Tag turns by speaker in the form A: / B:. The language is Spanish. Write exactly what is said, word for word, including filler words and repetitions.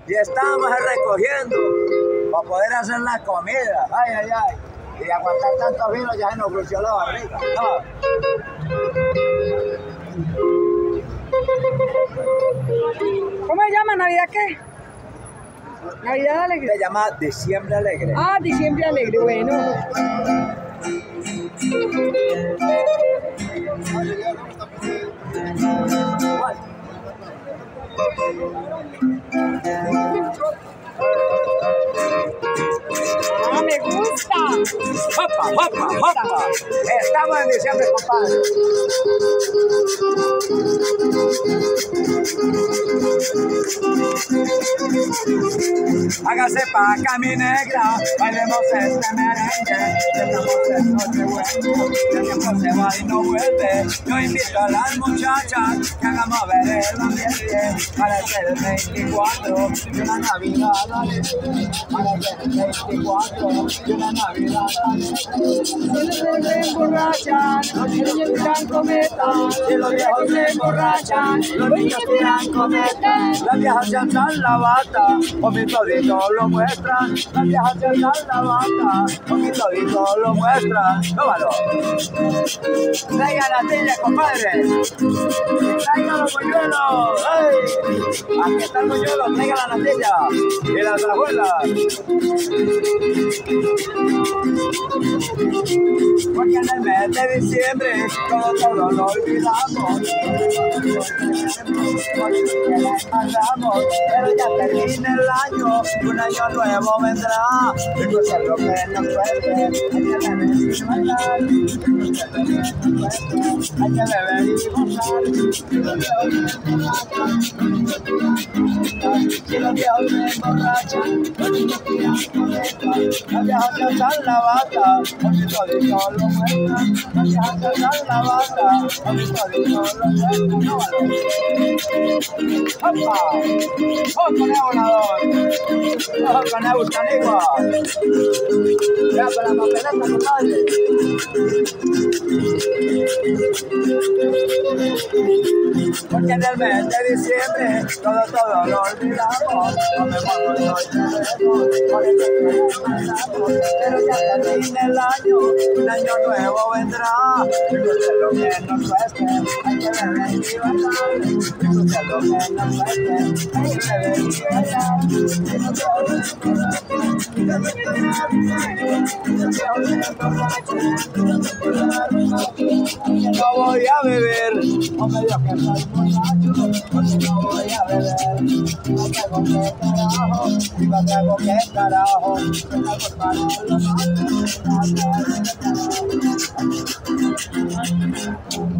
A: y estamos recogiendo para poder hacer la comida. Ay, ay, ay. Y aguantar tantos vinos ya se nos crució la barriga. No.
B: ¿Cómo se llama? ¿Navidad qué? Navidad Alegre.
A: Se llama Diciembre Alegre.
B: Ah, Diciembre Alegre, bueno. Ah, me gusta.
A: ¡Hopa, hopa, hopa! Estamos en diciembre, compadre. Hágase pa' acá, mi negra, bailemos este merengue. Tengamos el noche bueno, el tiempo se va y no vuelve. Yo invito a las muchachas que hagamos ver el ambiente para hacer el veinticuatro de una Navidad alegre. Para hacer el veinticuatro de una Navidad alegre.
B: Se emborrachan, los niños tiran cometas.
A: Y los viejos se emborrachan, los niños tiran cometas. Las viejas se alzan la bata, o mi todito lo muestran. Las viejas se alzan la bata, o mi todito lo muestran. ¡Tómalo! Traigan la tilla, compadre. Traigan los polluelos. ¡Ay! Aquí está el polluelo, traigan la natilla y las abuelas. Porque en el mes de diciembre todo, todo lo olvidamos. Pasamos, pero ya termina el año, un año nuevo vendrá. Y pues es lo que nos cueste, hay que beber y bailar. Y pues es lo que nos cueste, hay que beber y gozar. Y los viejos se emborrachan, los niños tiran cometas. Las viejas se alzan la bata, con mi todito lo muestran. Las viejas se alzan la bata, con mi todito lo muestran. ¡No vale! ¡Opa! ¡Oh, conejo volador! ¡Oh, conejo buscanigua! ¡Ya, con la papeleta, compadre! Porque en el mes de diciembre todo, todo lo olvidamos. Comemos mucho y bebemos, por eso que nos bailamos. Pero ya termina el año, un año nuevo vendrá. Y pues es lo que nos cueste, hay que beber y bailar. Y pues es lo que nos cueste, hay que beber y bailar. No voy a beber, no me digas que soy borracho, porque no voy a beber. No tengo que carajo, y no tengo que carajo, que la culpa no lo mato,